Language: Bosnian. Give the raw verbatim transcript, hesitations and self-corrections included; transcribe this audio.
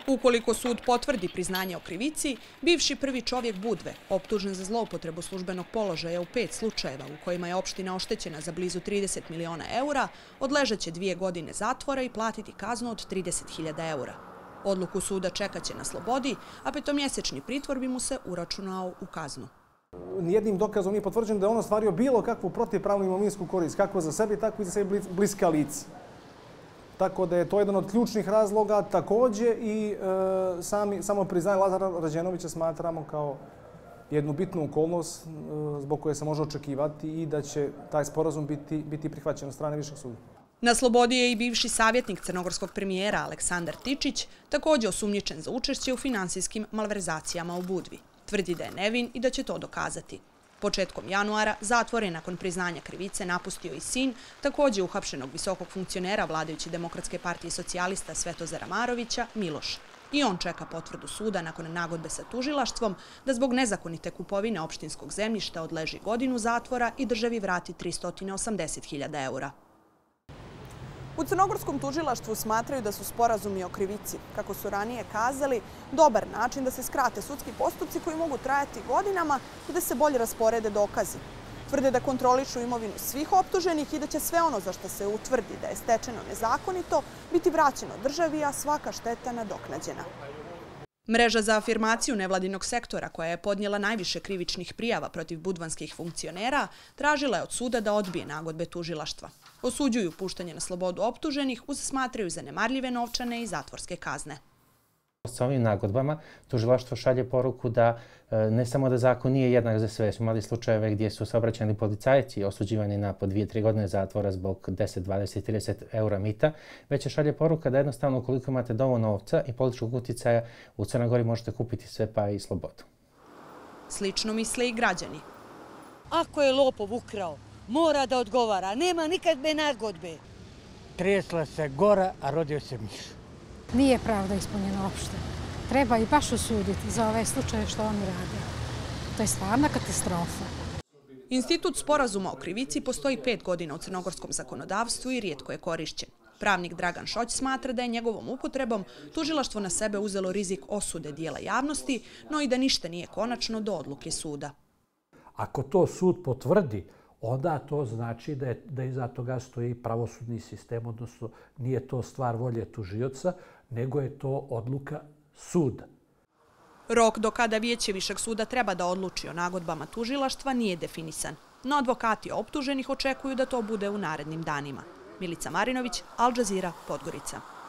Ukoliko sud potvrdi priznanje o krivici, bivši prvi čovjek Budve, optužen za zloupotrebu službenog položaja u pet slučajeva u kojima je opština oštećena za blizu trideset miliona eura, odležeće dvije godine zatvora i platiti kaznu od trideset hiljada eura. Odluku suda čekaće na slobodi, a petomjesečni pritvor bi mu se uračunao u kaznu. Nijednim dokazom nije potvrđeno da je on ostvario bilo kakvu protivpravnu imovinsku korist, kako za sebe, tako i za sebi bliska lica. Tako da je to jedan od ključnih razloga. Također i e, sami, samo priznanje Lazara Rađenovića smatramo kao jednu bitnu okolnost e, zbog koje se može očekivati i da će taj sporazum biti, biti prihvaćen od strane Višeg suda. Na slobodi je i bivši savjetnik crnogorskog premijera Aleksandar Tičić, također osumnjičen za učešće u finansijskim malverzacijama u Budvi. Tvrdi da je nevin i da će to dokazati. Početkom januara zatvor je nakon priznanja krivice napustio i sin, također uhapšenog visokog funkcionera vladajuće Demokratske partije socijalista Svetozara Marovića, Miloš. I on čeka potvrdu suda nakon nagodbe sa tužilaštvom da zbog nezakonite kupovine opštinskog zemljišta odleži godinu zatvora i državi vrati tristo osamdeset hiljada eura. U crnogorskom tužilaštvu smatraju da su sporazumi o krivici, kako su ranije kazali, dobar način da se skrate sudski postupci koji mogu trajati godinama i da se bolje rasporede dokazi. Tvrde da kontrolišu imovinu svih optuženih i da će sve ono za što se utvrdi da je stečeno nezakonito biti vraćeno državi, a svaka šteta nadoknađena. Mreža za afirmaciju nevladinog sektora, koja je podnijela najviše krivičnih prijava protiv budvanskih funkcionera, tražila je od suda da odbije nagodbe tužilaštva. Osuđuju puštanje na slobodu optuženih uz smatraju zanemarljive novčane i zatvorske kazne. Sa ovim nagodbama tužilaštvo šalje poruku da ne samo da zakon nije jednak za sve, smo imali slučajeve gdje su saobraćajni policajci osuđivani na po dvije, tri godine zatvora zbog deset, dvadeset, trideset eura mita, već je šalje poruka da jednostavno ukoliko imate dovoljno novca i političkog uticaja u Crnoj Gori možete kupiti sve pa i slobodu. Slično misle i građani. Ako je lopov ukrao, mora da odgovara, nema nikakve nagodbe. Tresla se gora, a rodio se miš. Nije pravda ispunjena opšte. Treba i baš osuditi za ove slučaje što oni rade. To je stvarna katastrofa. Institut sporazuma o krivici postoji pet godina u crnogorskom zakonodavstvu i rijetko je korišćen. Pravnik Dragan Šoć smatra da je njegovom upotrebom tužilaštvo na sebe uzelo rizik osude dijela javnosti, no i da ništa nije konačno do odluke suda. Ako to sud potvrdi, onda to znači da, je, da iza toga stoji pravosudni sistem, odnosno nije to stvar volje tužioca, nego je to odluka suda. Rok do kada Vijeće Višeg suda treba da odluči o nagodbama tužilaštva nije definisan, no advokati optuženih očekuju da to bude u narednim danima. Milica Marinović, Al Jazeera, Podgorica.